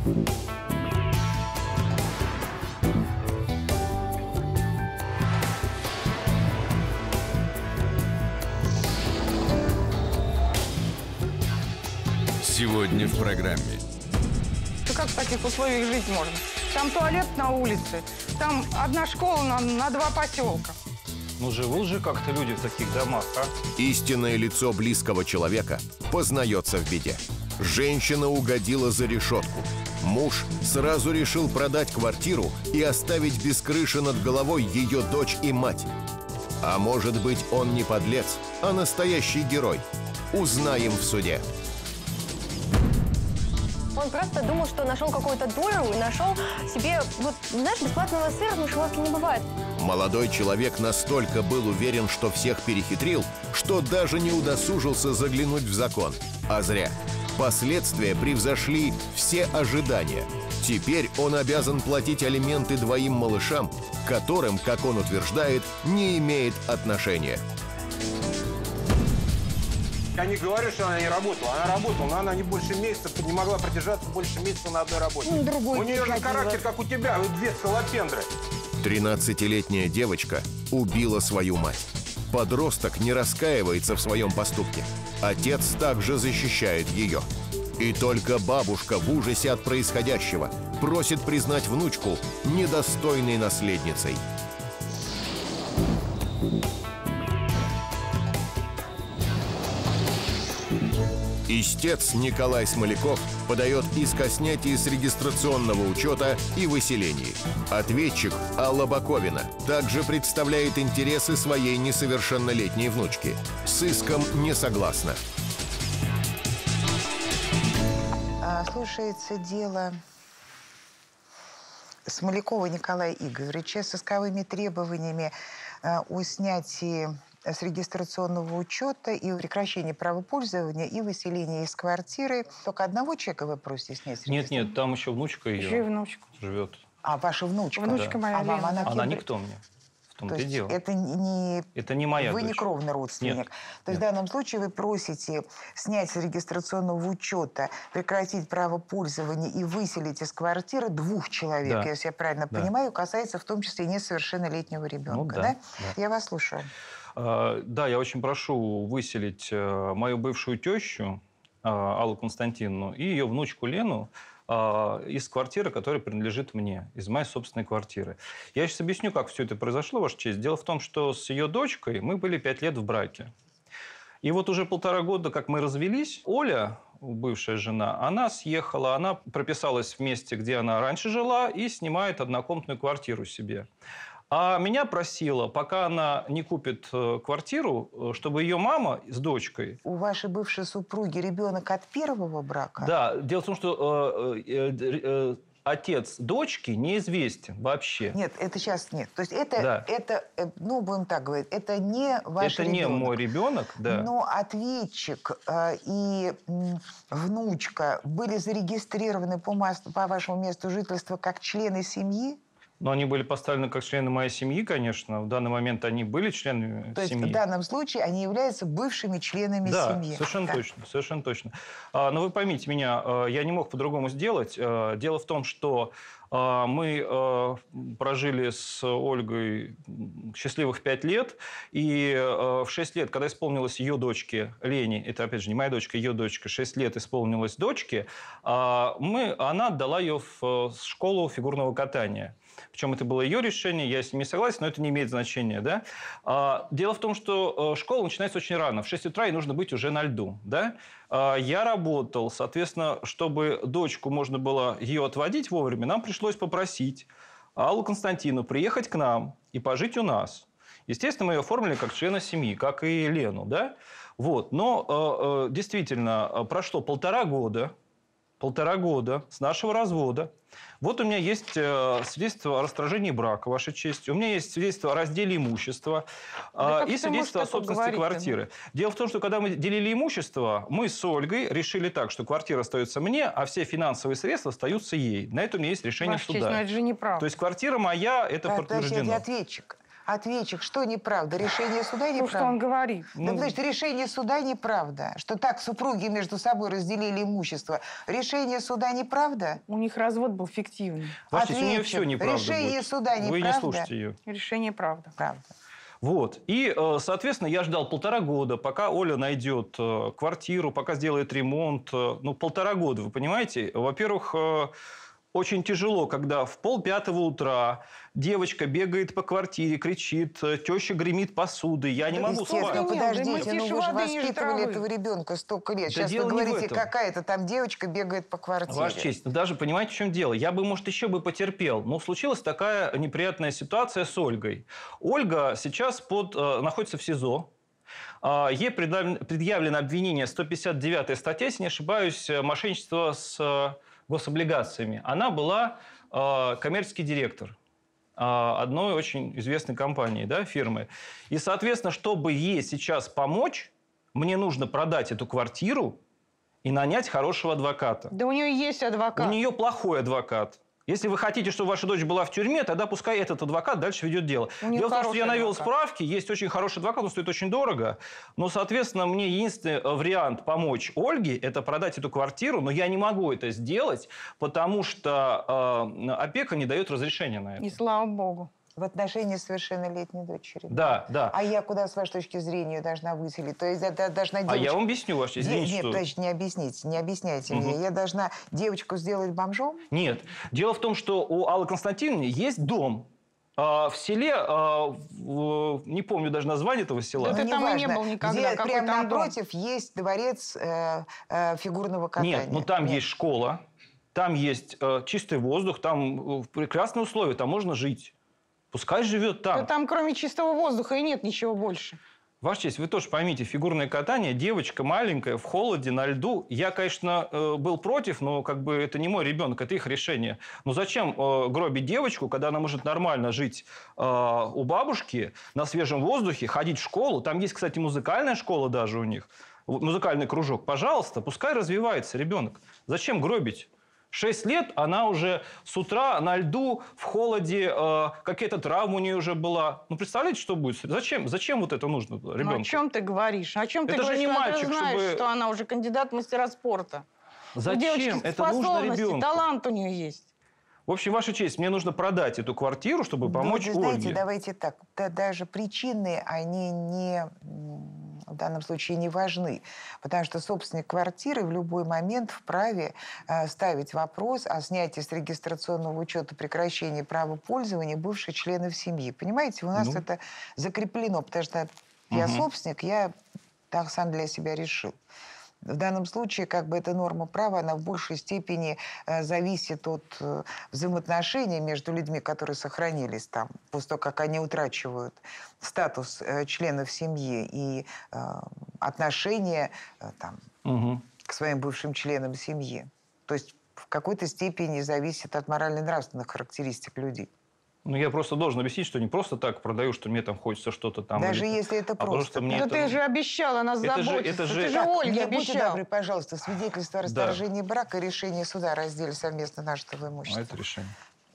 Сегодня в программе. Ну как в таких условиях жить можно? Там туалет на улице, там одна школа на 2 поселка. Ну живут же как-то люди в таких домах, а? Истинное лицо близкого человека познается в беде. Женщина угодила за решетку. Муж сразу решил продать квартиру и оставить без крыши над головой ее дочь и мать. А может быть, он не подлец, а настоящий герой? Узнаем в суде. Он просто думал, что нашел какую-то дуру и нашел себе, вот, знаешь, бесплатного сыра в мышеловке не бывает. Молодой человек настолько был уверен, что всех перехитрил, что даже не удосужился заглянуть в закон. А зря. Последствия превзошли все ожидания. Теперь он обязан платить алименты 2 малышам, к которым, как он утверждает, не имеет отношения. Я не говорю, что она не работала. Она работала, но она не больше месяца, не могла продержаться больше месяца на одной работе. Другой у нее же характер, как у тебя, вот 2 скалопендры. 13-летняя девочка убила свою мать. Подросток не раскаивается в своем поступке. Отец также защищает ее. И только бабушка в ужасе от происходящего просит признать внучку недостойной наследницей. Истец Николай Смоляков подает иск о снятии с регистрационного учета и выселении. Ответчик Алла Баковина также представляет интересы своей несовершеннолетней внучки. С иском не согласна. Слушается дело Смолякова Николая Игоревича с исковыми требованиями о снятии с регистрационного учета и прекращении права пользования и выселения из квартиры. Только одного человека вы просите снять с регистрационного? Нет, там еще внучка ее Еще и внучка. живет. А, ваша внучка? Внучка моя, а вам Лена. Она никто мне. В том-то и дело. Это не моя вы дочь. не кровный родственник. Нет. То есть в данном случае вы просите снять с регистрационного учета, прекратить право пользования и выселить из квартиры 2 человек, Да. если я правильно понимаю, касается в том числе несовершеннолетнего ребенка. Ну, да? Да. Я вас слушаю. Да, я очень прошу выселить мою бывшую тещу Аллу Константиновну и ее внучку Лену из квартиры, которая принадлежит мне, из моей собственной квартиры. Я сейчас объясню, как все это произошло, Ваша честь. Дело в том, что с ее дочкой мы были 5 лет в браке. И вот уже 1,5 года, как мы развелись, Оля, бывшая жена, она съехала, она прописалась в месте, где она раньше жила, и снимает однокомнатную квартиру себе. А меня просила, пока она не купит квартиру, чтобы ее мама с дочкой... У вашей бывшей супруги ребенок от первого брака? Да, дело в том, что отец дочки неизвестен вообще. Нет, это сейчас нет. То есть это, ну, будем так говорить, это не ваш ребенок. Это не мой ребенок, да. Но ответчик и внучка были зарегистрированы по вашему месту жительства как члены семьи? Но они были поставлены как члены моей семьи, конечно. В данный момент они были членами семьи. То есть в данном случае они являются бывшими членами семьи. Да, совершенно точно. Но вы поймите меня, я не мог по-другому сделать. Дело в том, что мы прожили с Ольгой счастливых 5 лет, и в 6 лет, когда исполнилось ее дочке Лене, это, опять же, не моя дочка, ее дочка, 6 лет исполнилось дочке, она отдала ее в школу фигурного катания. Причем это было ее решение, я с ним не согласен, но это не имеет значения. Да? Дело в том, что школа начинается очень рано. В 6 утра ей нужно быть уже на льду. Да? Я работал, соответственно, чтобы дочку можно было ее отводить вовремя, нам пришлось попросить Аллу Константиновну приехать к нам и пожить у нас. Естественно, мы ее оформили как члена семьи, как и Лену. Да? Вот. Но действительно, прошло 1,5 года с нашего развода. Вот у меня есть свидетельство о расторжении брака, Ваша честь. У меня есть свидетельство о разделе имущества и свидетельство о собственности квартиры. Дело в том, что когда мы делили имущество, мы с Ольгой решили так, что квартира остается мне, а все финансовые средства остаются ей. На это у меня есть решение Ваша суда. честь, но это же неправда. То есть квартира моя, это подтверждено. Это ответчик. Ответчик, что неправда? Решение суда То, неправда? что он говорит. Так, значит, решение суда неправда. Что так супруги между собой разделили имущество. Решение суда неправда? У них развод был фиктивный. Ваша честь, у нее Ответчик, все неправда решение будет. суда Вы не неправда? слушайте ее. Решение правда. Правда. Вот. И, соответственно, я ждал 1,5 года, пока Оля найдет квартиру, пока сделает ремонт. Ну, 1,5 года, вы понимаете? Во-первых, очень тяжело, когда в 4:30 утра девочка бегает по квартире, кричит, теща гремит посудой. Я не могу Естественно, спать. Нет, да подождите, мы ну тише вы же воды, ниже воспитывали травы. этого ребенка столько лет. Да Сейчас дело вы не в говорите, этом. какая-то там девочка бегает по квартире. Ваша честь, ну даже понимаете, в чем дело? Я бы, может, еще бы потерпел. Но случилась такая неприятная ситуация с Ольгой. Ольга сейчас находится в СИЗО. Ей предъявлено обвинение 159 статья, если не ошибаюсь, мошенничество с гособлигациями. Она была коммерческий директор одной очень известной компании, да, фирмы. И, соответственно, чтобы ей сейчас помочь, мне нужно продать эту квартиру и нанять хорошего адвоката. Да у нее есть адвокат. У нее плохой адвокат. Если вы хотите, чтобы ваша дочь была в тюрьме, тогда пускай этот адвокат дальше ведет дело. У нее Дело в том, что я хороший навел адвокат. справки, есть очень хороший адвокат, он стоит очень дорого. Но, соответственно, мне единственный вариант помочь Ольге – это продать эту квартиру, но я не могу это сделать, потому что опека не дает разрешения на это. И слава богу. В отношении совершеннолетней дочери. Да, да. А я куда, с вашей точки зрения, должна выселить? То есть я должна А девочку... я вам объясню, Ваша честь. Извините, Нет, что... подождите, не объясняйте мне. Я должна девочку сделать бомжом? Нет. Дело в том, что у Аллы Константиновны есть дом. В селе, не помню даже название этого села. Да ты там и не неважно, был никогда. Где Какой прямо там дом? напротив есть дворец фигурного катания. Нет, ну там Нет. есть школа, там есть чистый воздух, там прекрасные условия, там можно жить. Пускай живет там. Да там кроме чистого воздуха и нет ничего больше. Ваша честь, вы тоже поймите, фигурное катание, девочка маленькая, в холоде, на льду. Я, конечно, был против, но как бы это не мой ребенок, это их решение. Но зачем гробить девочку, когда она может нормально жить у бабушки, на свежем воздухе, ходить в школу? Там есть, кстати, музыкальная школа даже у них, музыкальный кружок. Пожалуйста, пускай развивается ребенок. Зачем гробить? 6 лет она уже с утра на льду, в холоде, какая-то травма у нее уже была. Ну, представляете, что будет? Зачем вот это нужно ребенку? Ну, о чем ты говоришь? О чем ты Это же говоришь? не Когда мальчик, ты знаешь, чтобы- что она уже кандидат в мастера спорта. У Зачем? девочки Это нужно способности, ребенку. талант у нее есть. В общем, Ваша честь, мне нужно продать эту квартиру, чтобы помочь вы знаете, Ольге. давайте так. Даже причины, они не, в данном случае не важны. Потому что собственник квартиры в любой момент вправе ставить вопрос о снятии с регистрационного учета прекращения права пользования бывших членов семьи. Понимаете, у нас Ну. это закреплено, потому что я собственник, я так сам для себя решил. В данном случае как бы эта норма права, она в большей степени зависит от взаимоотношений между людьми, которые сохранились там, после того, как они утрачивают статус членов семьи и отношения там, Мгм. к своим бывшим членам семьи. То есть в какой-то степени зависит от морально-нравственных характеристик людей. Ну, я просто должен объяснить, что не просто так продаю, что мне там хочется что-то там. Даже или- если это а потому просто. что мне Да это- ты же обещала нас Это же- заботиться. это же- Ты же Так, Ольге мне будьте обещал. добры, пожалуйста, свидетельство о расторжении брака, решение суда о разделе совместно нашего А имущества. это решение.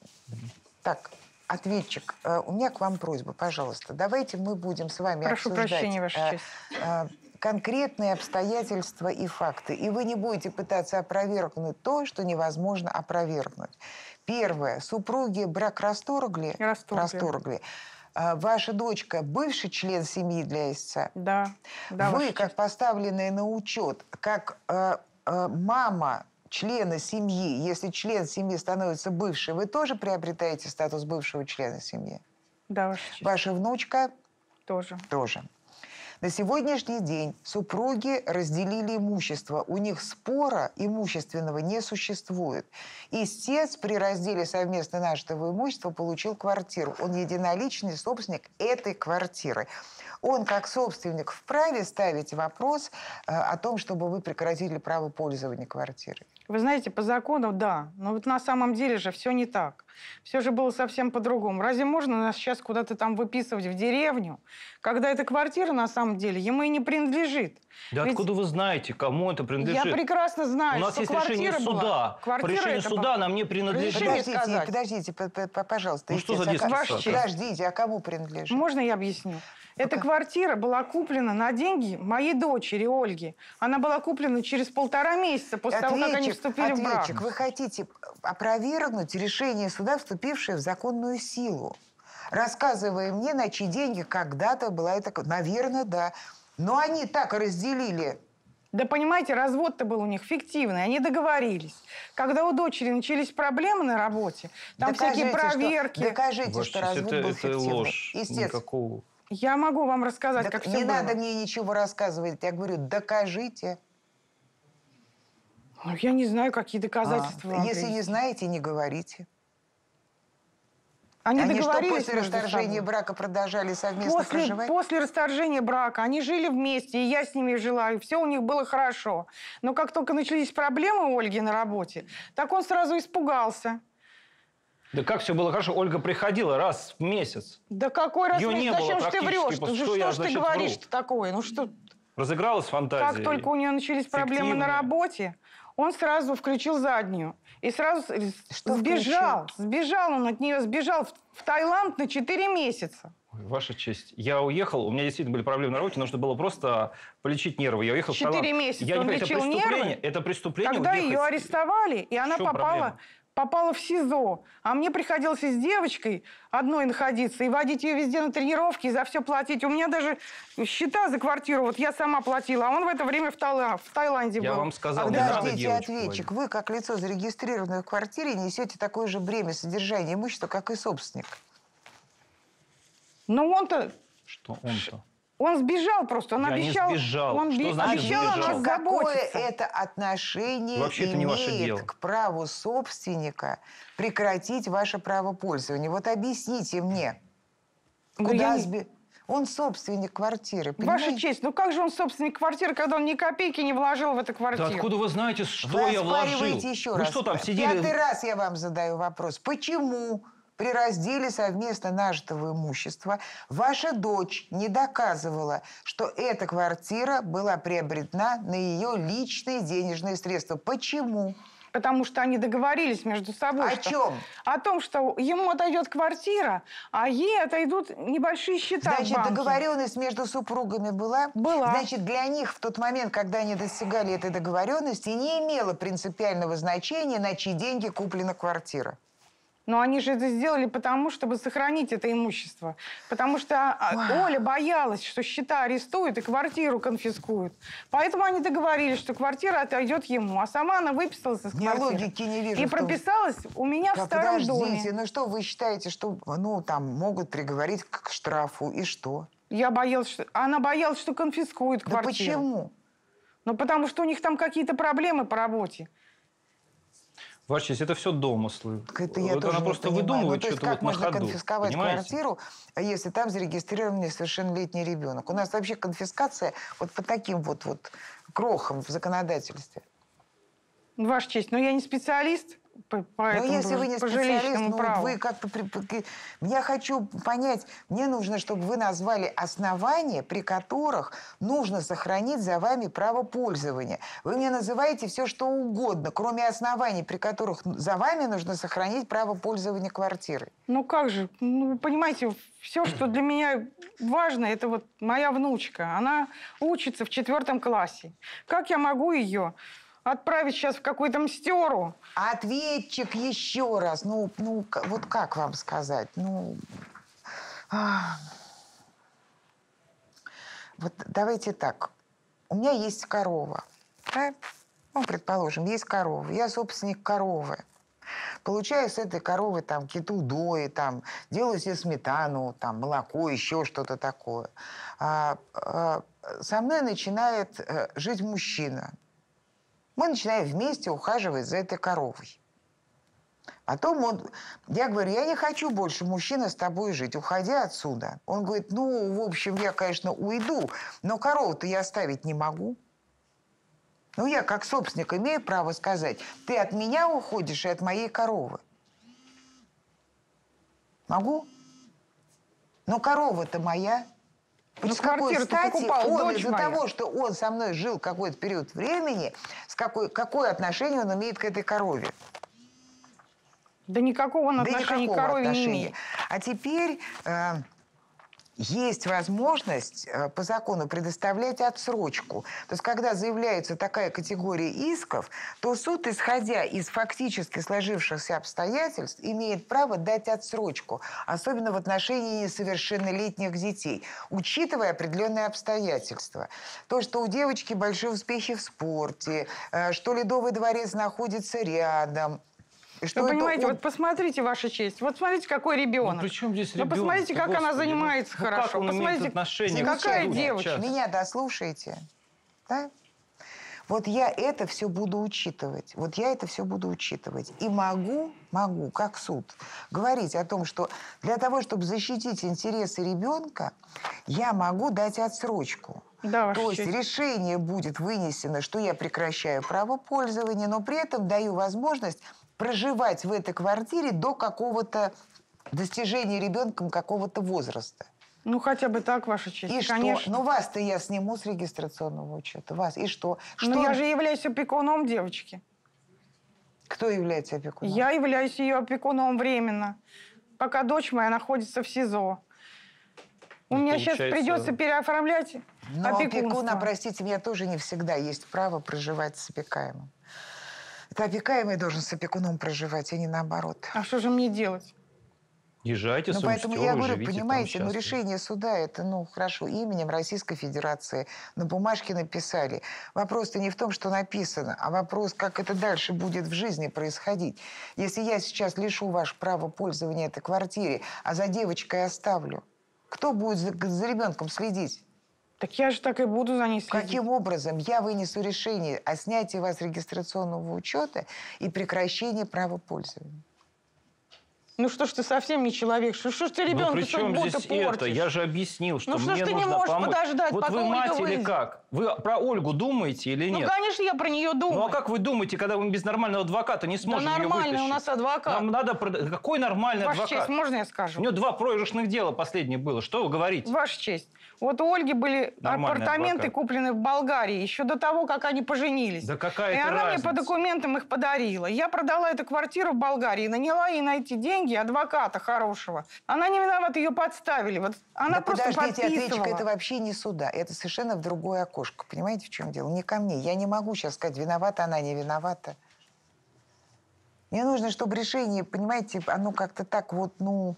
Так, ответчик, у меня к вам просьба, пожалуйста. Давайте мы будем с вами Прошу обсуждать прощения, Ваша честь. конкретные обстоятельства и факты. И вы не будете пытаться опровергнуть то, что невозможно опровергнуть. Первое. Супруги брак расторгли. Расторгли. Ваша дочка бывший член семьи для истца. Да. Да, Вы, Ваша как честь. поставленные на учет, как мама члена семьи, если член семьи становится бывшей, вы тоже приобретаете статус бывшего члена семьи? Да, Ваша честь. Ваша внучка Тоже. тоже. На сегодняшний день супруги разделили имущество. У них спора имущественного не существует. Истец при разделе совместно нашего имущества получил квартиру. Он единоличный собственник этой квартиры. Он, как собственник, вправе ставить вопрос о том, чтобы вы прекратили право пользования квартирой? Вы знаете, по закону, да. Но вот на самом деле же все не так. Все же было совсем по-другому. Разве можно нас сейчас куда-то там выписывать в деревню, когда эта квартира на самом деле ему и не принадлежит? Да Ведь откуда вы знаете, кому это принадлежит? я прекрасно знаю, У нас что есть решение квартира была. суда. По Квартира решению это суда была. нам не принадлежит. Разрешите сказать? Подождите, пожалуйста. Ну, что за истец, детская ситуация? Подождите, а кому принадлежит? Можно я объясню? Эта квартира была куплена на деньги моей дочери Ольги. Она была куплена через 1,5 месяца после того, как они вступили в брак. Ответчик, вы хотите опровергнуть решение суда, вступившее в законную силу, рассказывая мне, на чьи деньги когда-то была эта... Наверное, да. Но они так разделили. Да понимаете, развод-то был у них фиктивный, они договорились. Когда у дочери начались проблемы на работе, там всякие проверки. Докажите, Ваша что честь, развод был это фиктивный. ложь. Истец, Никакого. Я могу вам рассказать, как все не было. надо мне ничего рассказывать. Я говорю, докажите. Ну, я не знаю, какие доказательства. вам Если не привести. знаете, не говорите. Они Они что, договорились после между расторжения собой? брака продолжали совместно проживать? После расторжения брака они жили вместе, и я с ними жила, и все у них было хорошо. Но как только начались проблемы у Ольги на работе, так он сразу испугался. Да как все было хорошо? Ольга приходила раз в месяц. Да какой раз Её не было зачем ж ты практически, врешь? потому Что что я, ж ты значит, говоришь такое? Ну что? Разыгралась фантазия. Как только у нее начались проблемы на фиктивная. работе, он сразу включил заднюю. И сразу Что сбежал. Сбежал он от нее, сбежал в Таиланд на 4 месяца. Ой, Ваша честь. Я уехал, у меня действительно были проблемы на работе, нужно было просто полечить нервы. Я уехал в 4 Таиланд. месяца Я не он понимаю, лечил это преступление? нервы. Это преступление Когда уехать? ее арестовали, и она В чём проблема? попала в СИЗО. А мне приходилось и с девочкой одной находиться, и водить ее везде на тренировки, и за все платить. У меня даже счета за квартиру, вот я сама платила, а он в это время в Таиланде Я был. вам сказал, не надо Подождите, девочку ответчик, водить. вы, как лицо, зарегистрированное в квартире, несете такое же бремя содержания имущества, как и собственник. Но он-то, Что он-то? он сбежал просто, он Я не обещал. сбежал. Он Что значит обещал о сбежал? нас Какое заботиться. это отношение Вообще это не ваше дело. имеет к праву собственника прекратить ваше право пользования? Вот объясните мне, Да куда я не- Он собственник квартиры, Ваша понимаете? честь, ну как же он собственник квартиры, когда он ни копейки не вложил в эту Да квартиру? откуда вы знаете, что Вы я вложил? оспариваете еще Вы раз. что там сидели? Пятый раз я вам задаю вопрос. Почему при разделе совместно нажитого имущества ваша дочь не доказывала, что эта квартира была приобретена на ее личные денежные средства? Почему? Потому что они договорились между собой. О что- чем? О том, что ему отойдет квартира, а ей отойдут небольшие счета в Значит, банке. договоренность между супругами была? Была. Значит, для них в тот момент, когда они достигали этой договоренности, не имело принципиального значения, на чьи деньги куплена квартира. Но они же это сделали потому, чтобы сохранить это имущество. Потому что Оля боялась, что счета арестуют и квартиру конфискуют. Поэтому они договорились, что квартира отойдет ему. А сама она выписалась из Я квартиры. логики не вижу. И что- прописалась у меня в Да старом подождите, доме. ну что вы считаете, что там могут приговорить к штрафу и что? Я боялась, что... Она боялась, что конфискуют Да квартиру. почему? Ну, потому что у них там какие-то проблемы по работе. Ваша честь, это все домыслы. Это я Вот тоже она не просто понимаю. выдумывает Ну, то есть что-то как вот на можно ходу. конфисковать Понимаете? квартиру, если там зарегистрирован несовершеннолетний ребенок? У нас вообще конфискация вот по таким вот крохам в законодательстве. Ваша честь, но я не специалист по Но этому, если вы не по специалист, жилищному праву. вы как-то... Я хочу понять, мне нужно, чтобы вы назвали основания, при которых нужно сохранить за вами право пользования. Вы мне называете все, что угодно, кроме оснований, при которых за вами нужно сохранить право пользования квартирой. Ну как же, ну, вы понимаете, все, что для меня важно, это вот моя внучка. Она учится в 4 классе. Как я могу ее отправить сейчас в какую-то мстеру? Ответчик еще раз. Вот как вам сказать? Вот давайте так. У меня есть корова. Да? Ну, предположим, есть корова. Я собственник коровы. Получаю с этой коровы там киту дои, там, делаю себе сметану, там, молоко, еще что-то такое. Со мной начинает жить мужчина. Мы начинаем вместе ухаживать за этой коровой. Потом я говорю, я не хочу больше, мужчина, с тобой жить, уходи отсюда. Он говорит, ну, в общем, я, конечно, уйду, но корову-то я оставить не могу. Ну, я как собственник имею право сказать, ты от меня уходишь и от моей коровы. Могу? Но корова-то моя. Ну, С какой квартиру-то стати покупал, он дочь из-за моя. того, что он со мной жил какой-то период времени, какое отношение он имеет к этой корове? Да никакого он отношения к корове не имеет. А теперь есть возможность по закону предоставлять отсрочку. То есть, когда заявляется такая категория исков, то суд, исходя из фактически сложившихся обстоятельств, имеет право дать отсрочку, особенно в отношении несовершеннолетних детей, учитывая определенные обстоятельства. То, что у девочки большие успехи в спорте, что Ледовый дворец находится рядом. Что Вы понимаете, вот посмотрите, Ваша честь, вот смотрите, какой ребенок. Ну, при чем здесь Ну, ребенок? посмотрите, как она занимается ну, хорошо. Как он посмотрите, имеет отношение к какая суду девочка. сейчас? Меня дослушаете, да? Вот я это все буду учитывать. Вот я это все буду учитывать. И могу, как суд, говорить о том, что для того, чтобы защитить интересы ребенка, я могу дать отсрочку. Да, Ваша То есть честь. решение будет вынесено, что я прекращаю право пользования, но при этом даю возможность проживать в этой квартире до какого-то достижения ребенком какого-то возраста. Ну, хотя бы так, Ваша честь, И конечно. что? Ну, вас-то я сниму с регистрационного учета. Вас. И что? Но я же являюсь опекуном девочки. Кто является опекуном? Я являюсь ее опекуном временно, пока дочь моя находится в СИЗО. У Ну, меня сейчас получается- придется переоформлять Но опекунство. опекуна, простите меня, тоже не всегда есть право проживать с опекаемым. Это опекаемый должен с опекуном проживать, а не наоборот. А что же мне делать? Езжайте, Ну, поэтому я говорю, живите там понимаете, счастливо. решение суда это, хорошо, именем Российской Федерации на бумажке написали. Вопрос-то не в том, что написано, а вопрос, как это дальше будет в жизни происходить. Если я сейчас лишу ваше право пользования этой квартире, а за девочкой оставлю, кто будет за ребенком следить? Так я же так и буду за ней следить. Каким образом я вынесу решение о снятии вас с регистрационного учета и прекращении права пользования? Ну что ж ты совсем не человек? Что ж ты Ну, ребенка при чем будто здесь портишь? это? Я же объяснил, что Ну, что мне ж ты не нужно можешь помочь. подождать, Вот пока вы Ольга мать или выйдет? как? Вы про Ольгу думаете или Ну, нет? конечно, я про нее думаю. Ну, а как вы думаете, когда мы без нормального адвоката не Да сможем ее нормальный вытащить? у нас адвокат. Нам надо... Какой нормальный Ваша адвокат? честь, можно я скажу? У него 2 проигрышных дела последнее было. Что вы говорите? Ваша честь. Вот у Ольги были Нормальный апартаменты, адвокат. куплены в Болгарии, еще до того, как они поженились. Да какая И это она разница? мне по документам их подарила. Я продала эту квартиру в Болгарии, наняла ей на эти деньги адвоката хорошего. Она не виновата, ее подставили. Вот она Да просто подождите, ответчик, подписывала. это вообще не суда. Это совершенно в другое окошко. Понимаете, в чем дело? Не ко мне. Я не могу сейчас сказать, виновата она, не виновата. Мне нужно, чтобы решение, понимаете, оно как-то так вот, Вы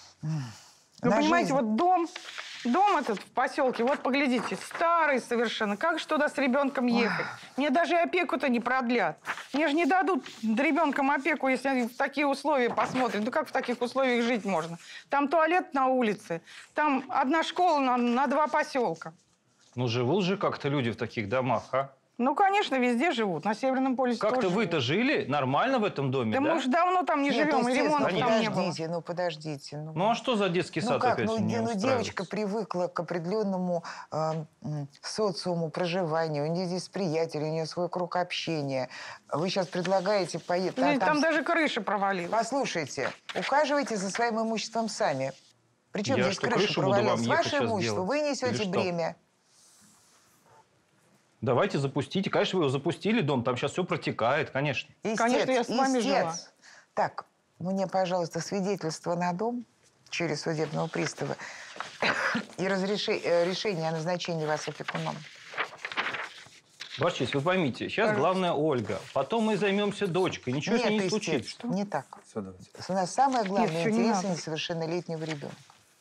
на понимаете, жизнь. вот дом этот в поселке, вот поглядите, старый совершенно. Как же туда с ребенком ехать? Мне даже опеку-то не продлят. Мне же не дадут ребенком опеку, если они в такие условия посмотрят. Ну как в таких условиях жить можно? Там туалет на улице, там одна школа на 2 поселка. Ну, живут же как-то люди в таких домах, а? Ну, конечно, везде живут. На Северном полюсе Как-то тоже вы-то жили нормально в этом доме, Да да? мы уже давно там не Нет, живем, и естественно, ремонтов там не было. подождите. Ну, а что за детский сад как? опять не Девочка устраивается? привыкла к определенному социуму, проживанию. У нее здесь приятели, у нее свой круг общения. Вы сейчас предлагаете поехать... Там даже крыша провалилась. Послушайте, ухаживайте за своим имуществом сами. Причем Я здесь что, крыша крышу буду вам провалилась? ехать Ваше сейчас имущество, делать? вы Или несете что? бремя. Давайте запустите. Конечно, вы его запустили, дом, там сейчас все протекает, конечно. Конечно, я с вами жила. Так, мне, пожалуйста, свидетельство на дом через судебного пристава и решение о назначении вас опекуном. Ваша честь, вы поймите, сейчас главное Ольга. Потом мы займемся дочкой. Ничего с ней не случится. естественно, не так. Всё, давайте. У нас самое главное всё, не интересы надо. несовершеннолетнего ребенка.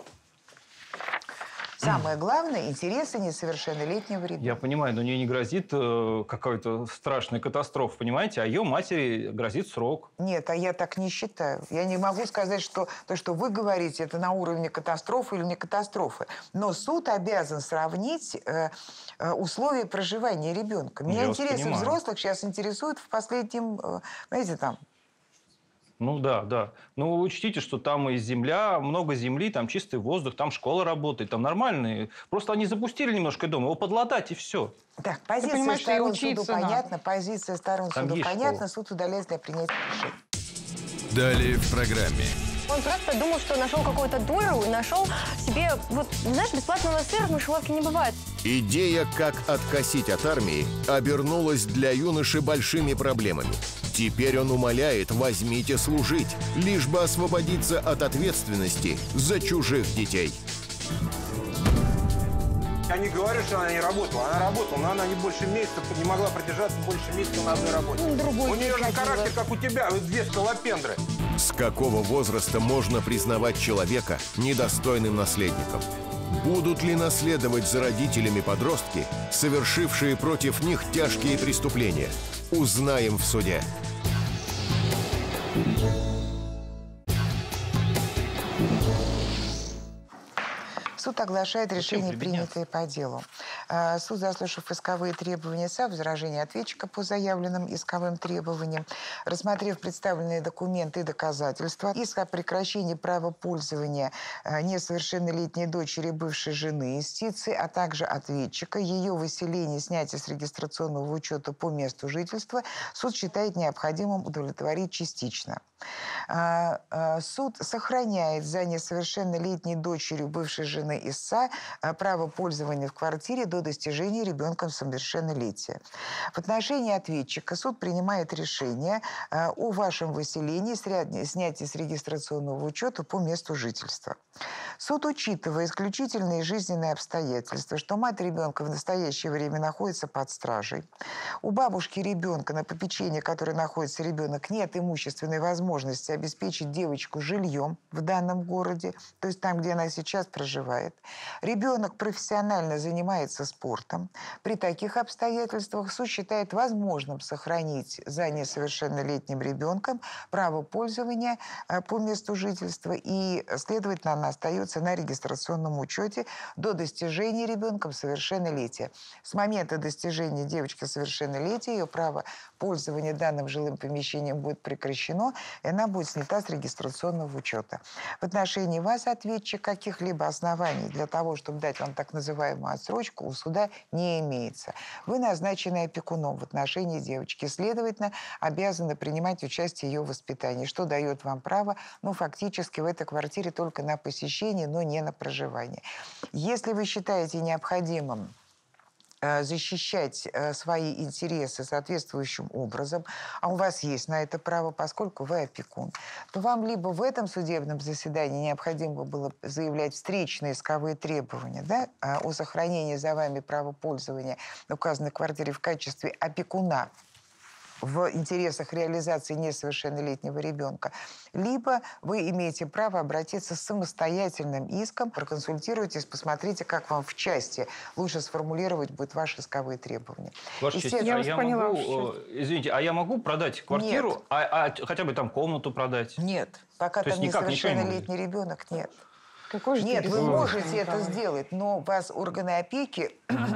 Самое главное интересы несовершеннолетнего ребенка. Я понимаю, но ей не грозит какая-то страшная катастрофа, понимаете? А ее матери грозит срок. Нет, а я так не считаю. Я не могу сказать, что то, что вы говорите, это на уровне катастрофы или не катастрофы. Но суд обязан сравнить условия проживания ребенка. Меня Я вас интересы понимаю. взрослых сейчас интересуют в последнем, знаете, там, Ну да, да. Но вы учтите, что там и земля, много земли, там чистый воздух, там школа работает, там нормальные. Просто они запустили немножко дом, его подлатать и все. Так, позиция понимаешь, что и сторон учиться суду надо. понятна, позиция сторон Там суду есть понятна, школа. суд удаляет для принятия решения. Далее в программе. Он просто думал, что нашел какую-то дуру и нашел себе, вот, знаешь, бесплатного сыра в мышеловке не бывает. Идея, как откосить от армии, обернулась для юноши большими проблемами. Теперь он умоляет: возьмите служить, лишь бы освободиться от ответственности за чужих детей. Я не говорю, что она не работала. Она работала, но она не больше месяца, не могла продержаться больше месяца на одной работе. У нее же характер, как у тебя, вот две скалопендры. С какого возраста можно признавать человека недостойным наследником? Будут ли наследовать за родителями подростки, совершившие против них тяжкие преступления? Узнаем в суде. Суд оглашает решение, прибедняться? принятое по делу. Суд, заслушав исковые требования СА, возражения ответчика по заявленным исковым требованиям, рассмотрев представленные документы и доказательства, иск о прекращении права пользования несовершеннолетней дочери бывшей жены истицы, а также ответчика, ее выселение, снятие с регистрационного учета по месту жительства, суд считает необходимым удовлетворить частично. Суд сохраняет за несовершеннолетней дочерью бывшей жены истца право пользования в квартире до достижения ребенком совершеннолетия. В отношении ответчика суд принимает решение о вашем выселении, снятии с регистрационного учета по месту жительства. Суд, учитывая исключительные жизненные обстоятельства, что мать ребенка в настоящее время находится под стражей, у бабушки ребенка, на попечении которой находится ребенок, нет имущественной возможности обеспечить девочку жильем в данном городе, то есть там, где она сейчас проживает. Ребенок профессионально занимается спортом. При таких обстоятельствах суд считает возможным сохранить за несовершеннолетним ребенком право пользования по месту жительства и, следовательно, она остается на регистрационном учете до достижения ребенком совершеннолетия. С момента достижения девочки совершеннолетия ее право пользования данным жилым помещением будет прекращено, и она будет снята с регистрационного учета. В отношении вас, ответчик, каких-либо оснований для того, чтобы дать вам так называемую отсрочку, у суда не имеется. Вы назначены опекуном в отношении девочки, следовательно, обязаны принимать участие в ее воспитании, что дает вам право, фактически в этой квартире только на посещение, но не на проживание. Если вы считаете необходимым защищать свои интересы соответствующим образом, а у вас есть на это право, поскольку вы опекун, то вам либо в этом судебном заседании необходимо было заявлять встречные исковые требования, да, о сохранении за вами права пользования в указанной квартире в качестве опекуна в интересах реализации несовершеннолетнего ребенка, либо вы имеете право обратиться с самостоятельным иском, проконсультируйтесь, посмотрите, как вам в части лучше сформулировать будет ваши исковые требования. Ваша честь, Я вас поняла, извините, а я могу продать квартиру, хотя бы там комнату продать? Нет, пока То там есть никак ничего не несовершеннолетний ребенок, нет. Какой же Нет, ты вы ребенок, можете это Николай? сделать, но вас органы опеки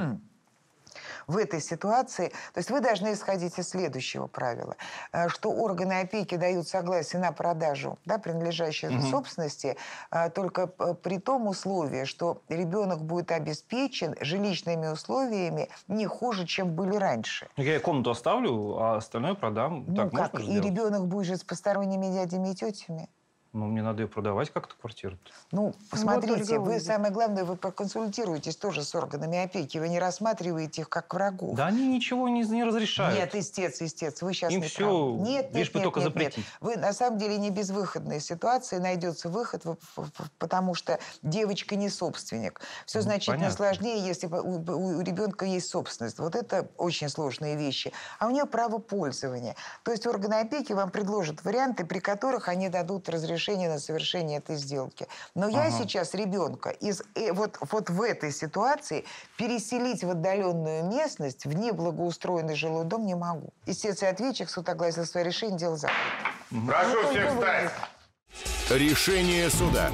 в этой ситуации, то есть вы должны исходить из следующего правила, что органы опеки дают согласие на продажу, да, принадлежащей собственности только при том условии, что ребенок будет обеспечен жилищными условиями не хуже, чем были раньше. Я комнату оставлю, а остальное продам. Ну Так как, можно и сделать? ребенок будет жить с посторонними дядями и тетями? Ну, мне надо ее продавать как-то, квартиру. Ну, посмотрите, Ольга, вы, самое главное, вы проконсультируетесь тоже с органами опеки. Вы не рассматриваете их как врагов. Да они ничего не разрешают. Нет, истец, вы сейчас Им не всё, правы. Нет, лишь бы только нет. запретить. Вы на самом деле не безвыходная ситуация, найдется выход, потому что девочка не собственник. Все значительно понятно. сложнее, если у ребенка есть собственность. Вот это очень сложные вещи. А у нее право пользования. То есть органы опеки вам предложат варианты, при которых они дадут разрешение на совершение этой сделки. Но я сейчас ребенка из вот в этой ситуации переселить в отдаленную местность, в неблагоустроенный жилой дом не могу. Истец и ответчик, суд огласил свое решение, дело закрыто. Прошу всех встать. Решение суда.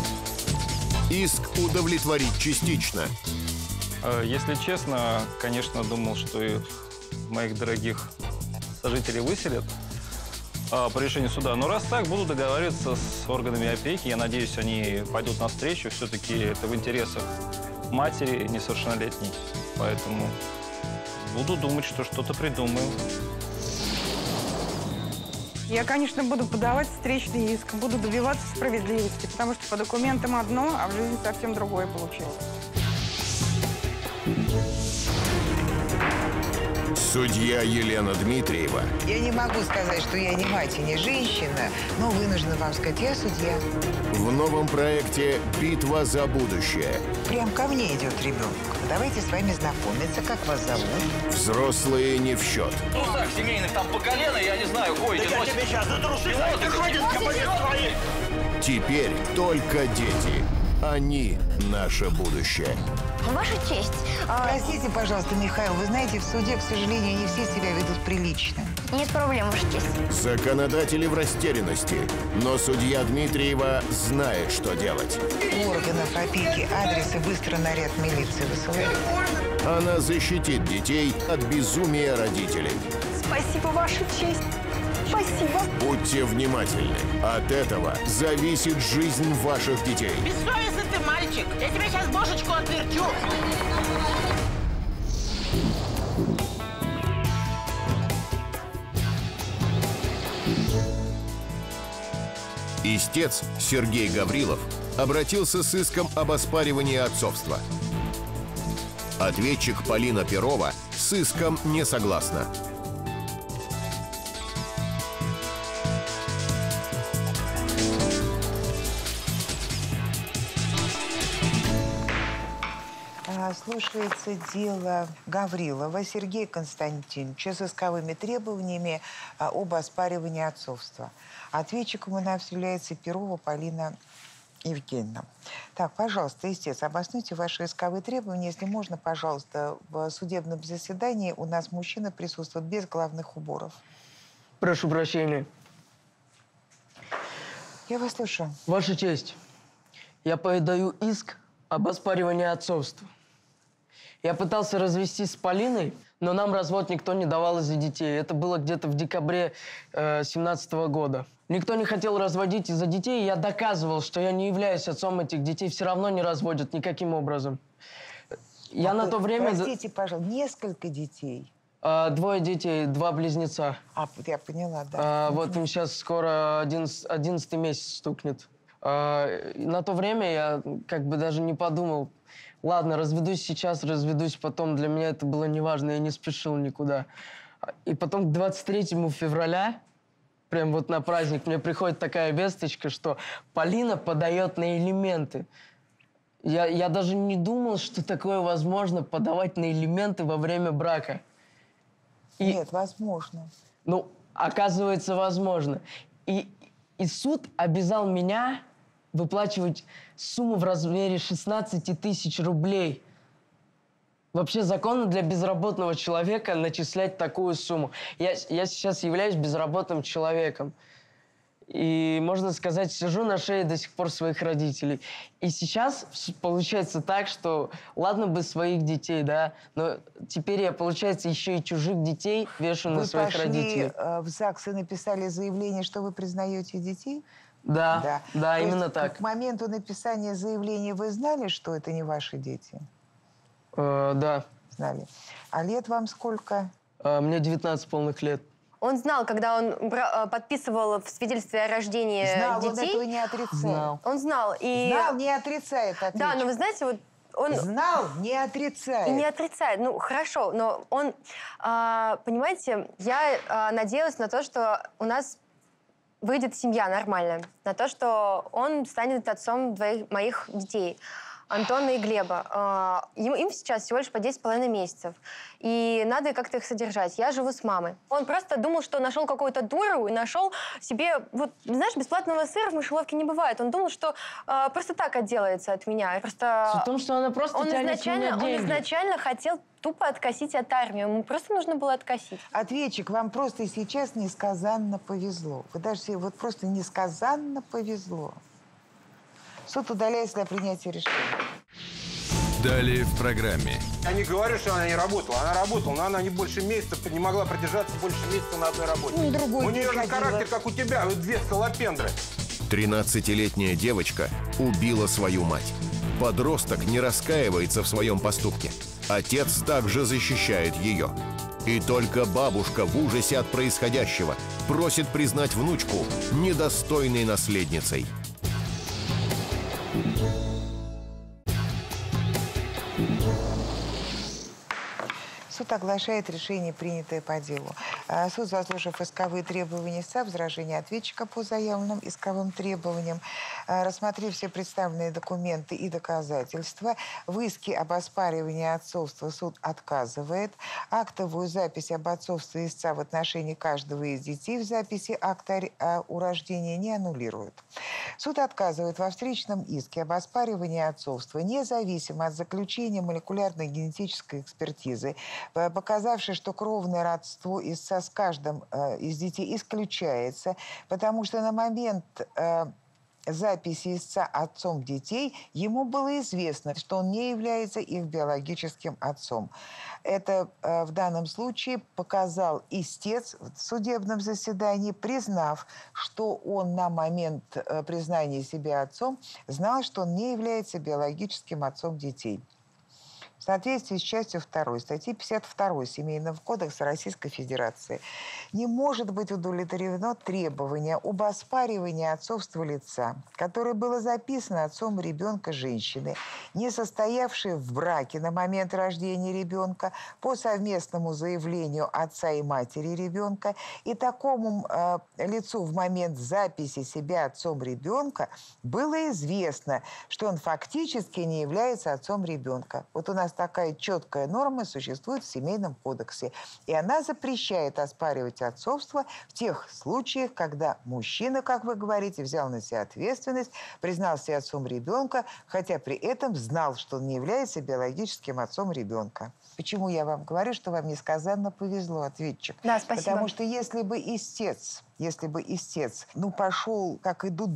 Иск удовлетворить частично. Если честно, конечно, думал, что и моих дорогих сожителей выселят. по решению суда. Но раз так, буду договариваться с органами опеки. Я надеюсь, они пойдут навстречу. Все-таки это в интересах матери несовершеннолетней. Поэтому буду думать, что что-то придумаю. Я, конечно, буду подавать встречный иск, буду добиваться справедливости, потому что по документам одно, а в жизни совсем другое получилось. Судья Елена Дмитриева. Я не могу сказать, что я не мать и не женщина, но вынуждена вам сказать, я судья. В новом проекте «Битва за будущее». Прям ко мне идет ребенок. Давайте с вами знакомиться, как вас зовут. Взрослые не в счет. В трусах семейных там по колено, я не знаю, ходите. Я тебе сейчас на трусы, ты хватит свои. Теперь только дети. Они наше будущее. Ваша честь. Простите, пожалуйста, Михаил, вы знаете, в суде, к сожалению, не все себя ведут прилично. Нет проблем, Ваша честь. Законодатели в растерянности. Но судья Дмитриева знает, что делать. У органов опеки адресы быстро наряд милиции высылают. Она защитит детей от безумия родителей. Спасибо, Ваша честь. Спасибо. Будьте внимательны. От этого зависит жизнь ваших детей. Бессовестный ты мальчик. Я тебе сейчас бошечку отверчу. Истец Сергей Гаврилов обратился с иском об оспаривании отцовства. Ответчик Полина Перова с иском не согласна. Слушается дело Гаврилова Сергея Константиновича с исковыми требованиями об оспаривании отцовства. Ответчиком у нас является Перова Полина Евгеньевна. Так, пожалуйста, истец, обоснуйте ваши исковые требования. Если можно, пожалуйста, в судебном заседании у нас мужчина присутствует без головных уборов. Прошу прощения. Я вас слушаю. Ваша честь, я подаю иск об оспаривании отцовства. Я пытался развестись с Полиной, но нам развод никто не давал из-за детей. Это было где-то в декабре 2017 года. Никто не хотел разводить из-за детей, и я доказывал, что я не являюсь отцом этих детей. Все равно не разводят никаким образом. Я на то время... Простите, пожалуйста, несколько детей? 2 детей, 2 близнеца. Я поняла, да. Вот им сейчас скоро 11-й месяц стукнет. На то время я как бы даже не подумал, ладно, разведусь сейчас, разведусь потом. Для меня это было неважно, я не спешил никуда. И потом к 23 февраля, прям вот на праздник, мне приходит такая весточка, что Полина подает на элементы. Я даже не думал, что такое возможно, подавать на элементы во время брака. Нет, возможно. Ну, оказывается, возможно. И суд обязал меня выплачивать сумму в размере 16 тысяч рублей. Вообще законно для безработного человека начислять такую сумму. Я сейчас являюсь безработным человеком. И, можно сказать, сижу на шее до сих пор своих родителей. И сейчас получается так, что ладно бы своих детей, да, но теперь я, получается, еще и чужих детей вешаю на своих родителей. Вы пошли в ЗАГС и написали заявление, что вы признаете детей? Да, именно так. К моменту написания заявления вы знали, что это не ваши дети? Да. Знали. А лет вам сколько? Мне 19 полных лет. Он знал, когда он подписывал в свидетельстве о рождении знал, детей. Он этого не отрицает. Знал. Он знал. И... Знал, не отрицает. Ответчик. Да, но вы знаете, вот он... Знал, не отрицает. И не отрицает. Ну, хорошо, но он... понимаете, я надеялась на то, что у нас выйдет семья нормальная. На то, что он станет отцом 2 моих детей. Антона и Глеба. Им сейчас всего лишь по 10,5 месяцев. И надо как-то их содержать. Я живу с мамой. Он просто думал, что нашел какую-то дуру и нашел себе... Вот, знаешь, бесплатного сыра в мышеловке не бывает. Он думал, что просто так отделается от меня. Просто... Суть в том, что она просто тянет с меня деньги. Он изначально хотел тупо откосить от армии. Ему просто нужно было откосить. Ответчик, вам просто сейчас несказанно повезло. Вы даже вот просто несказанно повезло. Суд удаляется для принятия решения. Далее в программе. Я не говорю, что она не работала. Она работала, но она не больше месяца, не могла продержаться больше месяца на одной работе. У нее же характер, как у тебя, две скалопендры. 13-летняя девочка убила свою мать. Подросток не раскаивается в своем поступке. Отец также защищает ее. И только бабушка в ужасе от происходящего просит признать внучку недостойной наследницей. Суд оглашает решение, принятое по делу. Суд, заслушав исковые требования истца, возражения ответчика по заявленным исковым требованиям, рассмотрев все представленные документы и доказательства, в иске об оспаривании отцовства суд отказывает. Актовую запись об отцовстве истца в отношении каждого из детей в записи акта о рождении не аннулирует. Суд отказывает во встречном иске об оспаривании отцовства, независимо от заключения молекулярной генетической экспертизы, показавшей, что кровное родство истца с каждым из детей исключается, потому что на момент записи истца отцом детей ему было известно, что он не является их биологическим отцом. Это в данном случае показал истец в судебном заседании, признав, что он на момент признания себя отцом знал, что он не является биологическим отцом детей. В соответствии с частью 2 статьи 52 Семейного кодекса Российской Федерации не может быть удовлетворено требование об оспаривании отцовства лица, которое было записано отцом ребенка женщины, не состоявшей в браке на момент рождения ребенка, по совместному заявлению отца и матери ребенка, и такому лицу в момент записи себя отцом ребенка было известно, что он фактически не является отцом ребенка. Вот у нас такая четкая норма существует в Семейном кодексе. И она запрещает оспаривать отцовство в тех случаях, когда мужчина, как вы говорите, взял на себя ответственность, признался отцом ребенка, хотя при этом знал, что он не является биологическим отцом ребенка. Почему я вам говорю, что вам несказанно повезло, ответчик? Да, спасибо. Потому что если бы истец, пошел, как идут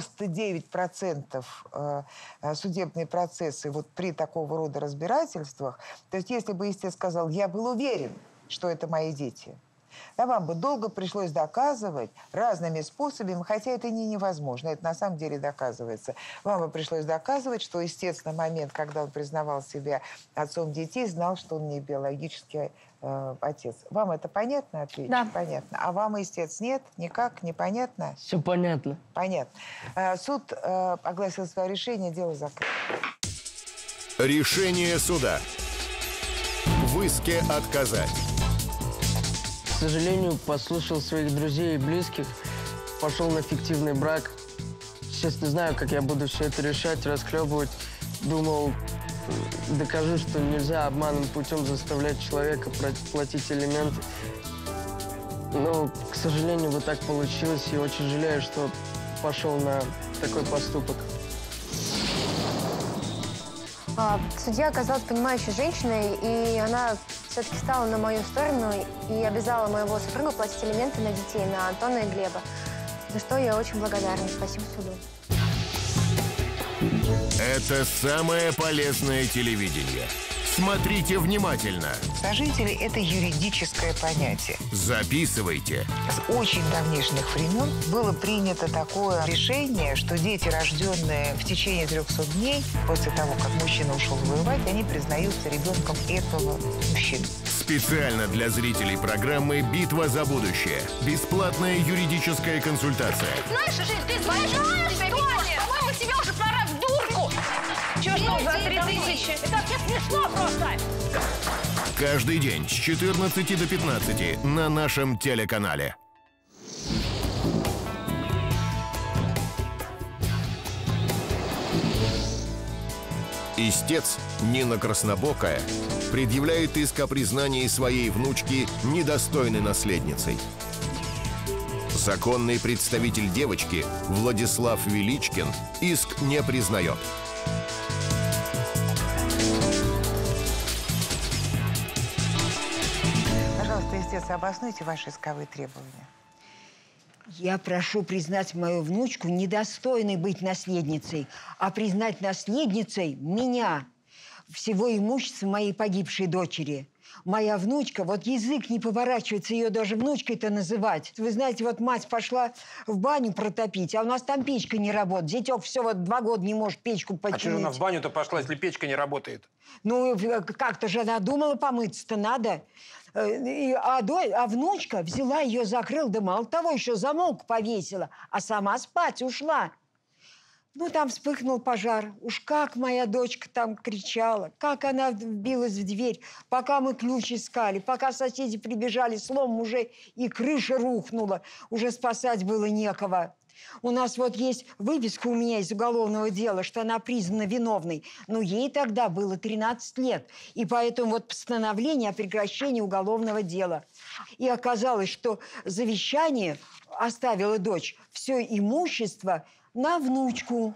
99% судебные процессы вот при такого рода разбирательствах, то есть если бы истец сказал, я был уверен, что это мои дети, да, вам бы долго пришлось доказывать разными способами, хотя это невозможно, это на самом деле доказывается. Вам бы пришлось доказывать, что истец на момент, когда он признавал себя отцом детей, знал, что он не биологический отец. Вам это понятно, ответчик? Да. Понятно. А вам, истец, нет? Никак? Непонятно? Все понятно. Понятно. Суд огласил свое решение, дело закрыто. Решение суда. В иске отказать. К сожалению, послушал своих друзей и близких, пошел на фиктивный брак. Сейчас не знаю, как я буду все это решать, расхлебывать. Думал, докажу, что нельзя обманным путем заставлять человека платить алименты. Но, к сожалению, вот так получилось. И очень жалею, что пошел на такой поступок. Судья оказалась понимающей женщиной, и она все-таки стала на мою сторону и обязала моего супруга платить алименты на детей, на Антона и Глеба. За что я очень благодарна. Спасибо суду. Это самое полезное телевидение. Смотрите внимательно. Сожители – это юридическое понятие. Записывайте. С очень давнишних времен было принято такое решение, что дети, рожденные в течение 300 дней после того, как мужчина ушел воевать, они признаются ребенком этого мужчины. Специально для зрителей программы «Битва за будущее». Бесплатная юридическая консультация. Знаешь, Жень, ты знаешь, по-моему, тебе уже пора в дурку. Чего что за 3000? Это вообще смешно просто. Каждый день с 14 до 15 на нашем телеканале. Истец Нина Краснобокая предъявляет иск о признании своей внучки недостойной наследницей. Законный представитель девочки Владислав Величкин иск не признает. Пожалуйста, истец, обоснуйте ваши исковые требования. Я прошу признать мою внучку недостойной быть наследницей, а признать наследницей меня. всего имущества моей погибшей дочери. Моя внучка, вот язык не поворачивается ее даже внучкой-то называть. Вы знаете, вот мать пошла в баню протопить, а у нас там печка не работает. Зятек все вот 2 года не может печку починить. А что же она в баню-то пошла, если печка не работает? Ну, как-то же она думала, помыться-то надо. А внучка взяла ее, закрыла, да мало того, еще замок повесила, а сама спать ушла. Ну, там вспыхнул пожар. Уж как моя дочка там кричала, как она вбилась в дверь, пока мы ключ искали, пока соседи прибежали, слом уже и крыша рухнула, уже спасать было некого. У нас вот есть выписка у меня из уголовного дела, что она признана виновной, но ей тогда было 13 лет, и поэтому вот постановление о прекращении уголовного дела. И оказалось, что завещание оставила дочь все имущество на внучку.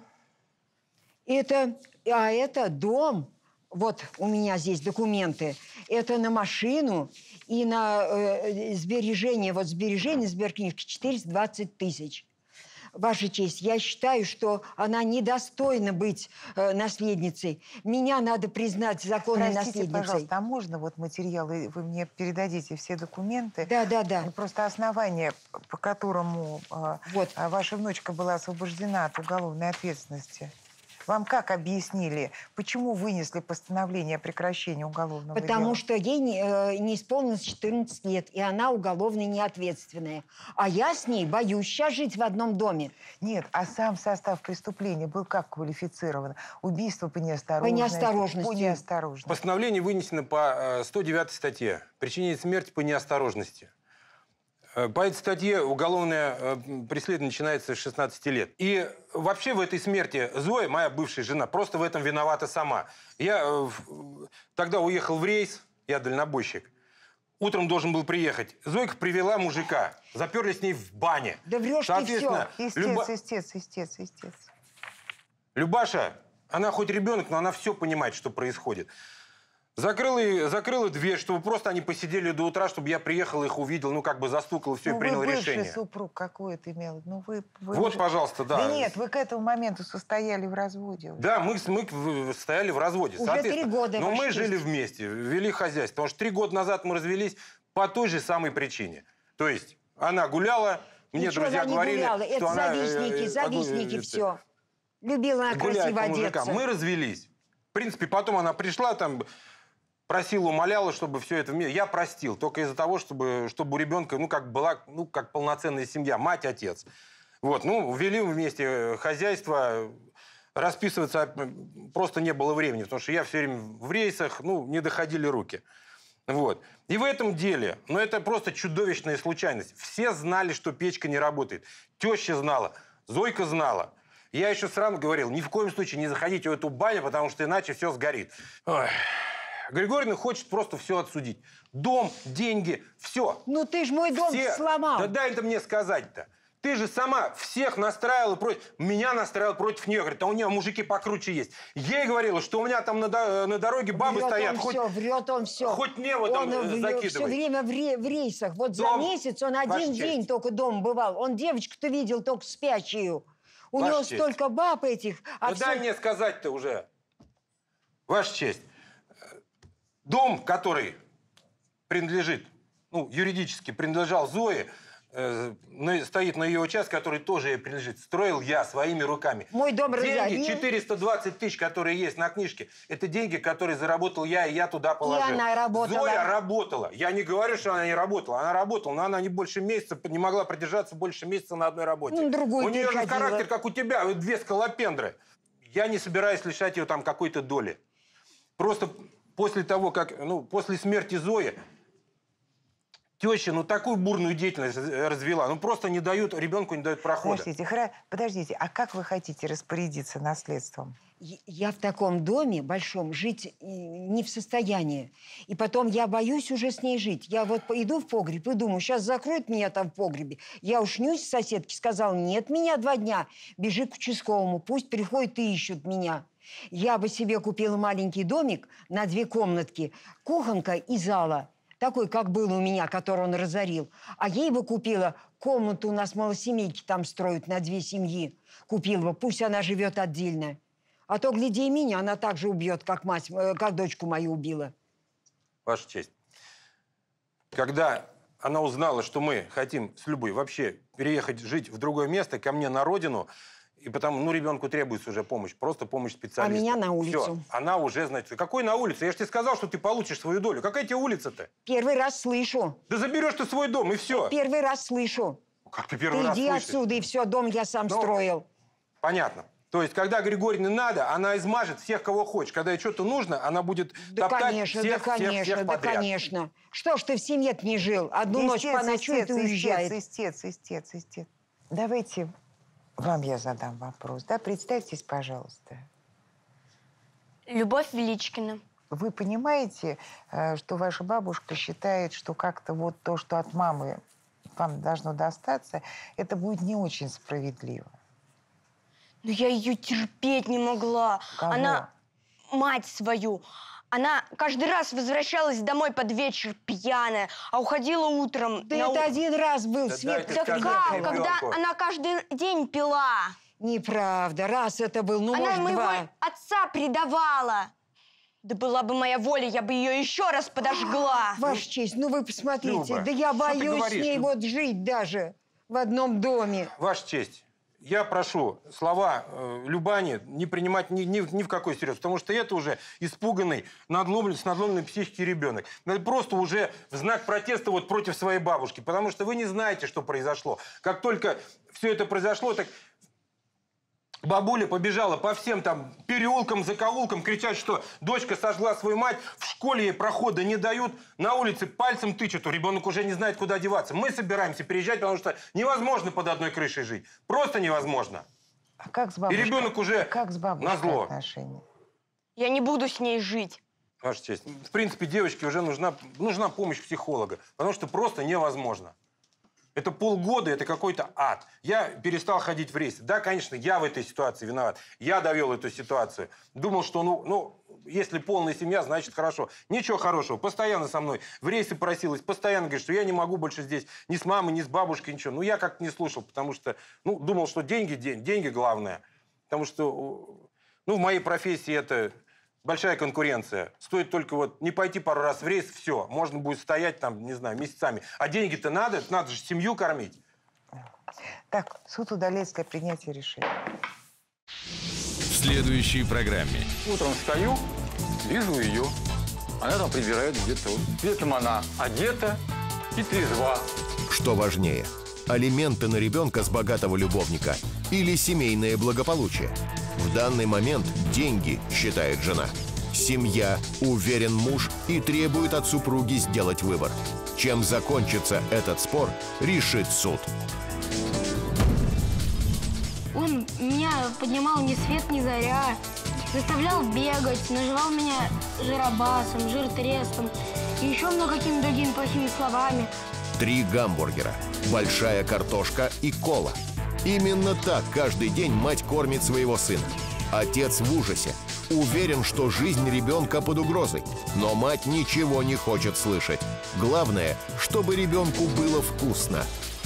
Это дом, вот у меня здесь документы, это на машину и на сбережения, вот сбережения сберкнижки 420 тысяч. Ваша честь, я считаю, что она недостойна быть наследницей. Меня надо признать законной наследницей. Пожалуйста, а можно вот материалы, вы мне передадите все документы? Да. Просто основание, по которому ваша внучка была освобождена от уголовной ответственности. Вам как объяснили, почему вынесли постановление о прекращении уголовного дела? Потому что ей не исполнилось 14 лет, и она уголовно неответственная. А я с ней боюсь сейчас жить в одном доме. Нет, а сам состав преступления был как квалифицирован? Убийство по неосторожности? По неосторожности. По неосторожности. Постановление вынесено по 109 статье. Причинение смерти по неосторожности. По этой статье уголовное преследование начинается с 16 лет. И вообще в этой смерти Зоя, моя бывшая жена, просто в этом виновата сама. Я тогда уехал в рейс, я дальнобойщик. Утром должен был приехать. Зойка привела мужика, заперли с ней в бане. Да врешь ты все. Истец. Любаша, она хоть ребенок, но она все понимает, что происходит. Закрыла дверь, чтобы просто они посидели до утра, чтобы я приехал, их увидел, ну, как бы застукал, все, и принял решение. Бывший супруг какой это имел? Ну, вы вот, уже... пожалуйста, да. Да нет, вы к этому моменту состояли в разводе. Да, мы стояли в разводе. Уже 3 года. Но мы жили вместе, вели хозяйство. Потому что 3 года назад мы развелись по той же самой причине. То есть она гуляла, мне друзья говорили, что это она... завистники, все. Любила она красиво одеться. Мы развелись. В принципе, потом она пришла там... Просила, умоляла, чтобы все это... Я простил, только из-за того, чтобы у ребенка, была, как полноценная семья, мать, отец. Вот, вели вместе хозяйство, расписываться просто не было времени, потому что я все время в рейсах, не доходили руки. Вот. И в этом деле, это просто чудовищная случайность. Все знали, что печка не работает. Теща знала, Зойка знала. Я еще сразу говорил, ни в коем случае не заходите в эту баню, потому что иначе все сгорит. Ой. Григорьевна хочет просто все отсудить. Дом, деньги, все. Ну ты ж мой дом сломал. Да дай это мне сказать-то. Ты же сама всех настраивала против... Меня настраивала против нее. Говорит, а у нее мужики покруче есть. Ей говорила, что у меня там на дороге бабы стоят. Врет он все. Хоть небо там закидывай. Все время в рейсах. Вот за месяц он один день только дома бывал. Он девочку-то видел только спящую. У него столько баб этих. Да дай мне сказать-то уже. Ваша честь. Дом, который принадлежит, юридически принадлежал Зое, стоит на ее участке, который тоже ей принадлежит. Строил я своими руками. Мой дом разорил. Деньги 420 тысяч, которые есть на книжке, это деньги, которые заработал я, и я туда положил. И она работала. Зоя работала. Я не говорю, что она не работала. Она работала, но она не могла продержаться больше месяца на одной работе. У нее же характер, как у тебя, 2 скалопендры. Я не собираюсь лишать ее там какой-то доли. Просто... После того, после смерти Зои, теща, такую бурную деятельность развела, просто ребенку не дают прохода. Подождите, а как вы хотите распорядиться наследством? Я в таком доме большом жить не в состоянии. И потом я боюсь уже с ней жить. Я вот иду в погреб и думаю, сейчас закроют меня там в погребе. Я ушнюсь, соседке сказал, нет меня 2 дня, бежи к участковому, пусть приходят и ищут меня. Я бы себе купила маленький домик на 2 комнатки, кухонка и зала. Такой, как был у меня, который он разорил. А ей бы купила комнату, у нас малосемейки там строят на 2 семьи. Купила бы, пусть она живет отдельно. А то, гляди, и меня она так же убьет, как мать, как дочку мою убила. Ваша честь. Когда она узнала, что мы хотим с Любой вообще переехать жить в другое место, ко мне на родину, и потому, ну, ребенку требуется уже помощь, просто помощь специалиста. А меня на улицу. Все, она уже, значит, какой на улицу? Я же тебе сказал, что ты получишь свою долю. Какая тебе улица-то? Первый раз слышу. Да заберешь ты свой дом, и все. Первый раз слышу. Как ты первый раз Иди слышишь? отсюда, и все, дом я сам строил. Понятно. То есть, когда Григорьевне надо, она измажет всех, кого хочет. Когда ей что-то нужно, она будет топтать всех подряд. Конечно. Что ж ты в семье-то не жил? Одну ночь поночует и уезжает. Истец. Давайте вам я задам вопрос. Да, представьтесь, пожалуйста. Любовь Величкина. Вы понимаете, что ваша бабушка считает, что как-то вот то, что от мамы вам должно достаться, это будет не очень справедливо? Но я ее терпеть не могла. Кого? Она, мать свою, она каждый раз возвращалась домой под вечер пьяная, а уходила утром. Да это один раз был, Свет. Да как? Когда она каждый день пила. Неправда. Раз это был, ну, она может, моего два. отца предавала. Да была бы моя воля, я бы ее еще раз подожгла. Ваша честь, ну вы посмотрите, Люба, да я что ты боюсь говоришь? с ней вот жить даже в одном доме. Ваша честь, я прошу слова Любани не принимать ни в какой серьез, потому что это уже испуганный, с надломленной психикой ребенок. Это просто уже в знак протеста вот против своей бабушки, потому что вы не знаете, что произошло. Как только все это произошло, так бабуля побежала по всем там переулкам, закоулкам, кричать, что дочка сожгла свою мать, в школе ей прохода не дают, на улице пальцем тычут, ребенок уже не знает, куда деваться. Мы собираемся переезжать, потому что невозможно под одной крышей жить. Просто невозможно. А как с бабушкой? И ребенок уже как с бабушкой назло. отношения? Я не буду с ней жить. Ваша честь, в принципе, девочке уже нужна помощь психолога, потому что просто невозможно. Это полгода, это какой-то ад. Я перестал ходить в рейсы. Да, конечно, я в этой ситуации виноват. Я довел эту ситуацию. Думал, что, ну, если полная семья, значит хорошо. Ничего хорошего. Постоянно со мной в рейсы просилась. Постоянно говорит, что я не могу больше здесь ни с мамой, ни с бабушкой, ничего. Ну, я как-то не слушал, потому что, ну, думал, что деньги главное. Потому что, ну, в моей профессии это большая конкуренция. Стоит только вот не пойти пару раз в рейс, все. Можно будет стоять там, не знаю, месяцами. А деньги-то надо же семью кормить. Так, суд удаляется для принятия решения. В следующей программе. Утром встаю, вижу ее. Она там прибирает где-то. При этом она одета и трезва. Что важнее, алименты на ребенка с богатого любовника или семейное благополучие? В данный момент деньги, считает жена. Семья, уверен муж, и требует от супруги сделать выбор. Чем закончится этот спор, решит суд. Он меня поднимал ни свет, ни заря, заставлял бегать, называл меня жиробасом, жиртрестом и еще много какими другими плохими словами. 3 гамбургера, большая картошка и кола. Именно так каждый день мать кормит своего сына. Отец в ужасе. Уверен, что жизнь ребенка под угрозой. Но мать ничего не хочет слышать. Главное, чтобы ребенку было вкусно.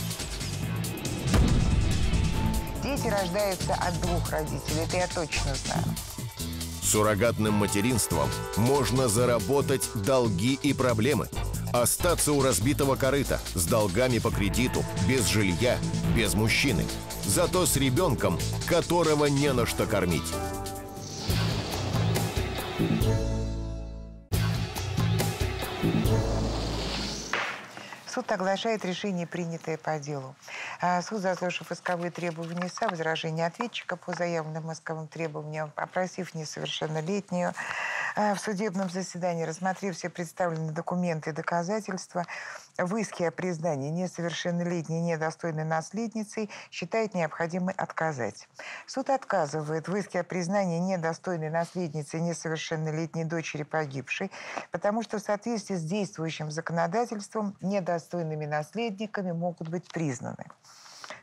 Дети рождаются от 2 родителей, это я точно знаю. Суррогатным материнством можно заработать долги и проблемы. Остаться у разбитого корыта, с долгами по кредиту, без жилья, без мужчины. Зато с ребенком, которого не на что кормить. Суд оглашает решение, принятое по делу. Суд, заслушав исковые требования ИСА, возражения ответчика по заявленным исковым требованиям, опросив несовершеннолетнюю, в судебном заседании, рассмотрев все представленные документы и доказательства, в иске о признании несовершеннолетней недостойной наследницей считает необходимым отказать. Суд отказывает в иске о признании недостойной наследницей несовершеннолетней дочери погибшей, потому что в соответствии с действующим законодательством недостойными наследниками могут быть признаны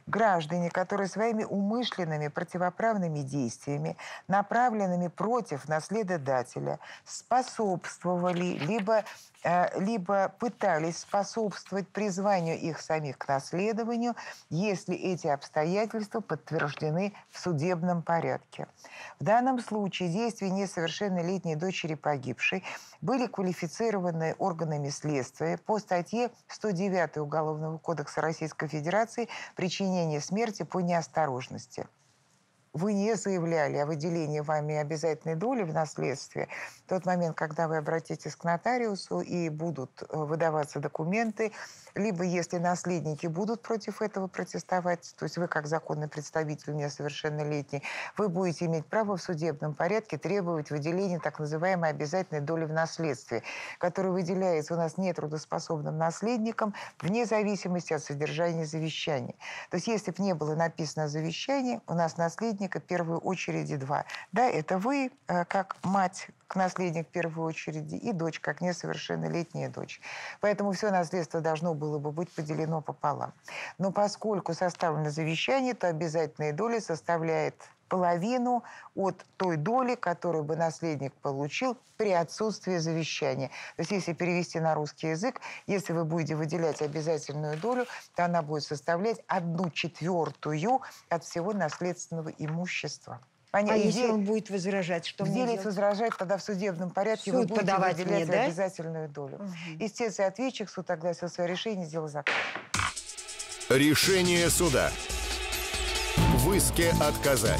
Граждане, которые своими умышленными противоправными действиями, направленными против наследодателя, способствовали либо пытались способствовать призванию их самих к наследованию, если эти обстоятельства подтверждены в судебном порядке. В данном случае действия несовершеннолетней дочери погибшей были квалифицированы органами следствия по статье 109 Уголовного кодекса Российской Федерации «Причинение смерти по неосторожности». Вы не заявляли о выделении вами обязательной доли в наследстве в тот момент, когда вы обратитесь к нотариусу и будут выдаваться документы, либо если наследники будут против этого протестовать, то есть вы как законный представитель несовершеннолетний, вы будете иметь право в судебном порядке требовать выделения так называемой обязательной доли в наследстве, которая выделяется у нас нетрудоспособным наследникам вне зависимости от содержания завещания. То есть если бы не было написано завещание, у нас наследника в первую очередь два. Да, это вы, как мать, наследник в первую очередь, и дочь, как несовершеннолетняя дочь. Поэтому все наследство должно было бы быть поделено пополам. Но поскольку составлено завещание, то обязательная доля составляет половину от той доли, которую бы наследник получил при отсутствии завещания. То есть если перевести на русский язык, если вы будете выделять обязательную долю, то она будет составлять 1/4 от всего наследственного имущества. Если он будет возражать, что мне делать? Возражать, тогда в судебном порядке вы будете выделять обязательную долю. Истец и ответчик, суд огласил свое решение, дело закрыто. Решение суда. В иске отказать.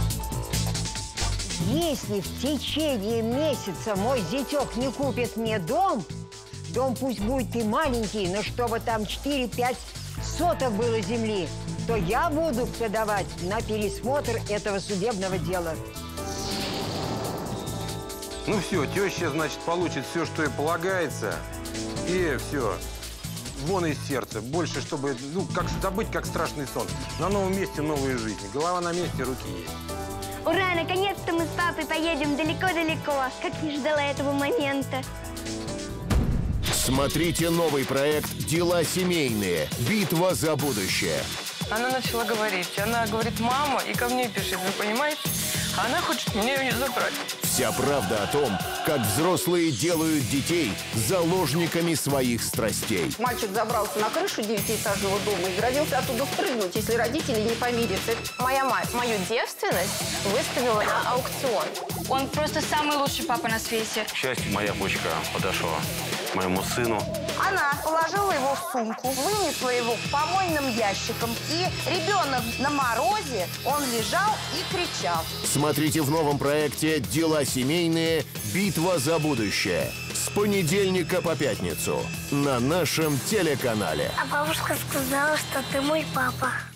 Если в течение месяца мой зятек не купит мне дом пусть будет и маленький, но чтобы там 4-5 соток было земли, то я буду подавать на пересмотр этого судебного дела. Ну все, теща, значит, получит все, что ей полагается, и все. Вон из сердца. Больше, чтобы, как забыть, как страшный сон. На новом месте новая жизнь. Голова на месте, руки есть. Ура, наконец-то мы с папой поедем далеко-далеко. Как не ждала этого момента. Смотрите новый проект «Дела семейные. Битва за будущее». Она начала говорить. Она говорит: мама, и ко мне бежит, вы понимаете? Она хочет меня ее забрать. Вся правда о том, как взрослые делают детей заложниками своих страстей. Мальчик забрался на крышу 9-этажного дома и грозился оттуда спрыгнуть, если родители не помирятся. Моя мать мою девственность выставила на аукцион. Он просто самый лучший папа на свете. К счастью, моя почка подошла моему сыну. Она положила его в сумку, вынесла его к помойным ящикам, и ребенок на морозе, он лежал и кричал. Смотрите в новом проекте «Дела семейные. Битва за будущее». С понедельника по пятницу на нашем телеканале. А бабушка сказала, что ты мой папа.